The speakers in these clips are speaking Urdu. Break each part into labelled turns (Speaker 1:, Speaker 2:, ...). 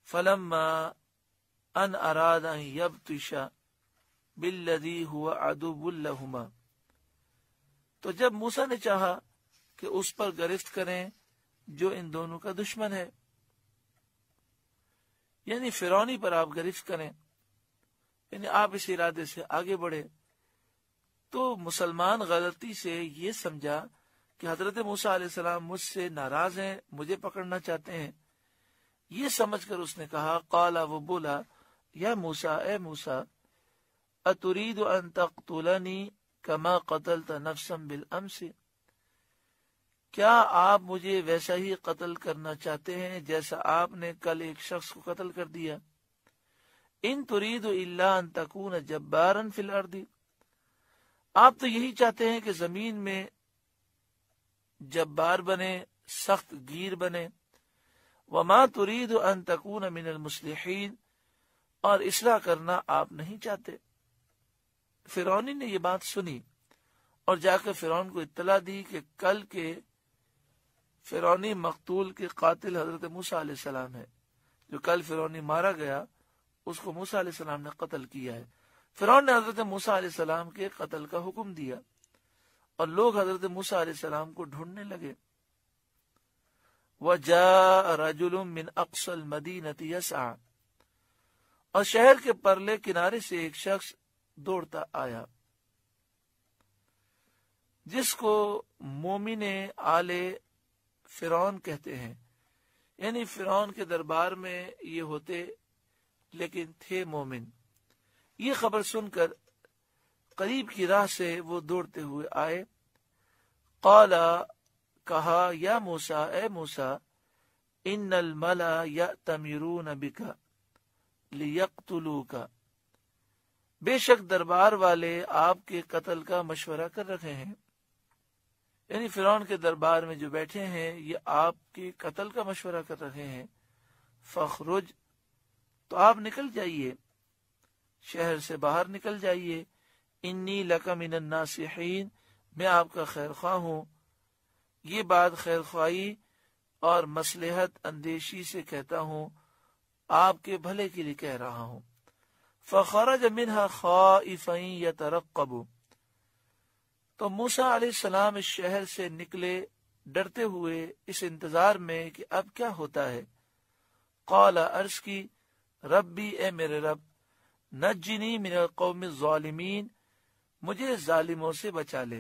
Speaker 1: فلما ان اراد ان یبطش بالذی هو عدو لہما، تو جب موسیٰ نے چاہا کہ اس پر گرفت کریں جو ان دونوں کا دشمن ہے، یعنی فرعونی پر آپ گرفت کریں، یعنی آپ اس ارادے سے آگے بڑھے، تو مسلمان غلطی سے یہ سمجھا کہ حضرت موسیٰ علیہ السلام مجھ سے ناراض ہیں، مجھے پکڑنا چاہتے ہیں۔ یہ سمجھ کر اس نے کہا، قالا، وہ بولا، یا موسیٰ، اے موسیٰ، اترید ان تقتلنی کما قتلت نفسا بالامس، کیا آپ مجھے ویسا ہی قتل کرنا چاہتے ہیں جیسا آپ نے کل ایک شخص کو قتل کر دیا؟ ان ترید الا ان تکون جبارا فی الارض، آپ تو یہی چاہتے ہیں کہ زمین میں جبار بنے، سخت گیر بنے۔ وما ترید ان تکون من المصلحین، اور اصلاح کرنا آپ نہیں چاہتے۔ فرعونی نے یہ بات سنی اور جا کر فرعون کو اطلاع دی کہ کل کے فرعونی مقتول کے قاتل حضرت موسیٰ علیہ السلام ہے، جو کل فرعونی مارا گیا اس کو موسیٰ علیہ السلام نے قتل کیا ہے۔ فرعون نے حضرت موسیٰ علیہ السلام کے قتل کا حکم دیا اور لوگ حضرت موسیٰ علیہ السلام کو ڈھونڈنے لگے۔ وَجَاءَ رَجُلٌ مِّنْ أَقْصَى الْمَدِينَةِ يَسْعَى، اور شہر کے پرلے کنارے سے ایک شخص دوڑتا آیا، جس کو مومن آل فرعون کہتے ہیں، یعنی فرعون کے دربار میں یہ ہوتے لیکن تھے مومن۔ یہ خبر سن کر قریب کی راہ سے وہ دوڑتے ہوئے آئے۔ قالا، کہا، یا موسیٰ، اے موسیٰ، ان الملا یأتمرون بک لیقتلوک، بے شک دربار والے آپ کے قتل کا مشورہ کر رہے ہیں، یعنی فرعون کے دربار میں جو بیٹھے ہیں یہ آپ کے قتل کا مشورہ کر رہے ہیں۔ فخرج، تو آپ نکل جائیے، شہر سے باہر نکل جائیے۔ انی لک من الناصحین، میں آپ کا خیر خواہ ہوں۔ یہ بات خیر خواہی اور مصلحت اندیشی سے کہتا ہوں، آپ کے بھلے کے لیے کہہ رہا ہوں۔ فخرج منها خائفا یترقب، تو موسیٰ علیہ السلام اس شہر سے نکلے ڈرتے ہوئے، اس انتظار میں کہ اب کیا ہوتا ہے۔ قال، عرض کی، ربی، اے میرے رب، نجنی من القوم الظالمین، مجھے ظالموں سے بچا لے،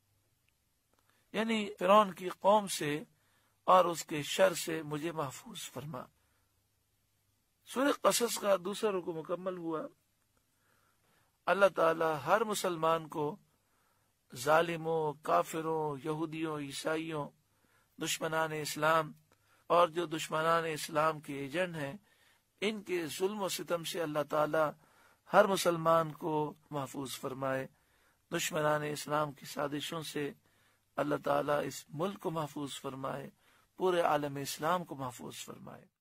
Speaker 1: یعنی فرعون کی قوم سے اور اس کے شر سے مجھے محفوظ فرما۔ سورہ قصص کا دوسرا رکوع مکمل ہوا۔ اللہ تعالی ہر مسلمان کو ظالموں، کافروں، یہودیوں، عیسائیوں، دشمنان اسلام اور جو دشمنان اسلام کے ایجنٹ ہیں، ان کے ظلم و ستم سے اللہ تعالی ہر مسلمان کو محفوظ فرمائے۔ دشمنان اسلام کی سازشوں سے اللہ تعالی اس ملک کو محفوظ فرمائے، پورے عالم اسلام کو محفوظ فرمائے۔